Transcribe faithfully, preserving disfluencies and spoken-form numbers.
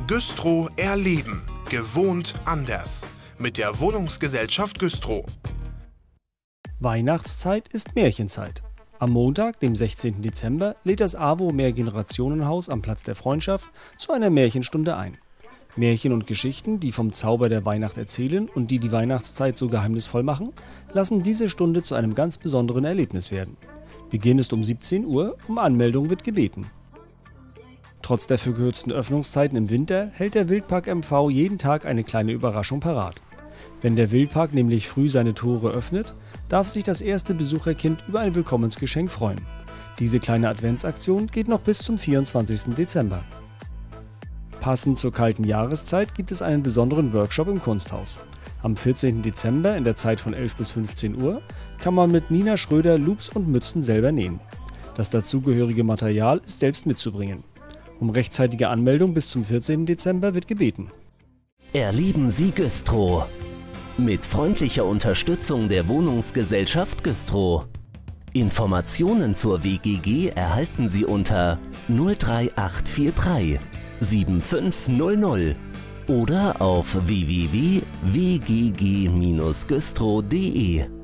Güstrow erleben. Gewohnt anders. Mit der Wohnungsgesellschaft Güstrow. Weihnachtszeit ist Märchenzeit. Am Montag, dem sechzehnten Dezember, lädt das AWO Mehrgenerationenhaus am Platz der Freundschaft zu einer Märchenstunde ein. Märchen und Geschichten, die vom Zauber der Weihnacht erzählen und die die Weihnachtszeit so geheimnisvoll machen, lassen diese Stunde zu einem ganz besonderen Erlebnis werden. Beginn ist um siebzehn Uhr, um Anmeldung wird gebeten. Trotz der verkürzten Öffnungszeiten im Winter hält der Wildpark M V jeden Tag eine kleine Überraschung parat. Wenn der Wildpark nämlich früh seine Tore öffnet, darf sich das erste Besucherkind über ein Willkommensgeschenk freuen. Diese kleine Adventsaktion geht noch bis zum vierundzwanzigsten Dezember. Passend zur kalten Jahreszeit gibt es einen besonderen Workshop im Kunsthaus. Am vierzehnten Dezember in der Zeit von elf bis fünfzehn Uhr kann man mit Nina Schröder Loops und Mützen selber nähen. Das dazugehörige Material ist selbst mitzubringen. Um rechtzeitige Anmeldung bis zum vierzehnten Dezember wird gebeten. Erleben Sie Güstrow. Mit freundlicher Unterstützung der Wohnungsgesellschaft Güstrow. Informationen zur W G G erhalten Sie unter null drei acht vier drei sieben fünf null null oder auf w w w punkt w g g Bindestrich güstrow punkt de.